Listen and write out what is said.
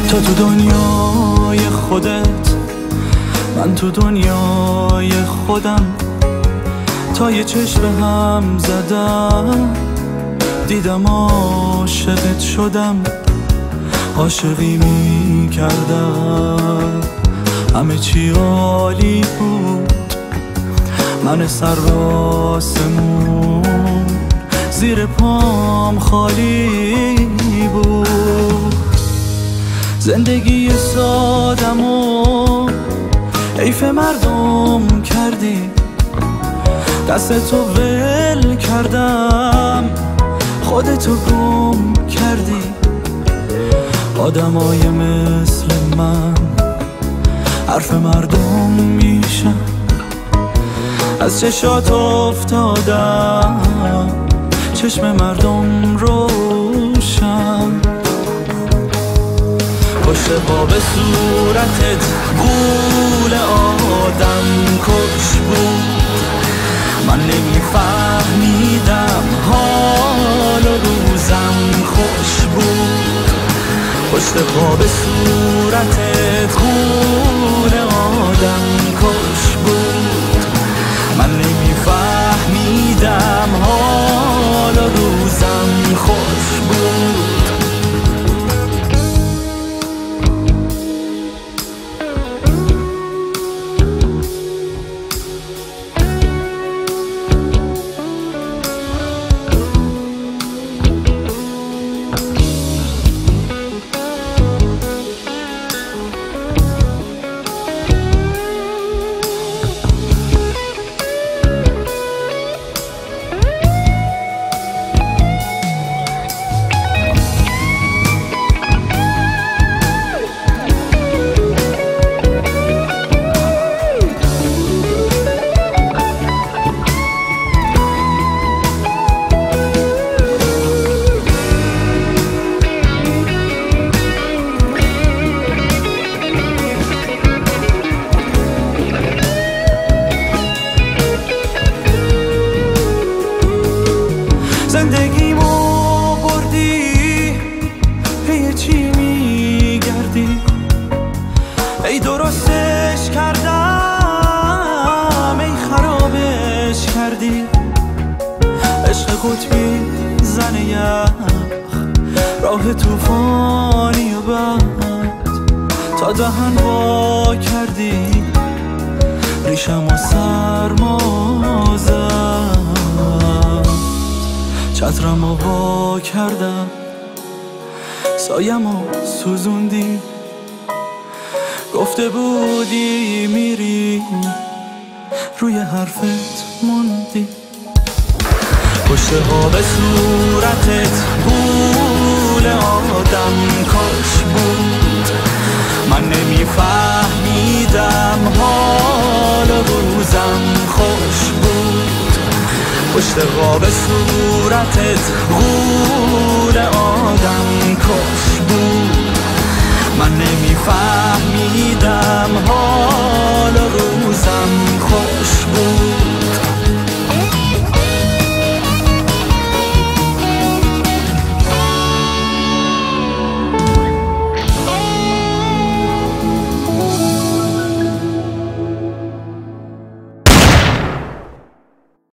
تو تو دنیای خودت، من تو دنیای خودم. تا یه چشم هم زدم، دیدم عاشقت شدم. عاشقی می کردم، همه چی عالی بود. من سر به آسمون، زیر پام خالی بود. زندگی سادم و حیف مردم کردی، دست تو ول کردم، خودتو گم کردی. آدمای مثل من حرف مردم میشن، از چشات افتادم، چشم مردم روشن. پشت باب صورتت غول آدم کش بود. من نمیفهمیدم حال و روزم خوش بود. پشت باب صورتت غول آدم کش بود. من نمیفهمیدم حال و روزم خوش بود. زندگیمو بردی، پی چی میگردی؟ ای درستش کردم، ای خرابش کردی. عشق قطبی زن یخ، راه توفانی و بعد تا دهن وا کردی. ریشم و سرما زد، چترم و وا کردم، سایم و سوزوندی. گفته بودی میری، روی حرفت موندی. پشت باب صورتت غول آدم کش بود. من نمیفهمیدم حال و روزم خوش بود. پشت باب صورتت غول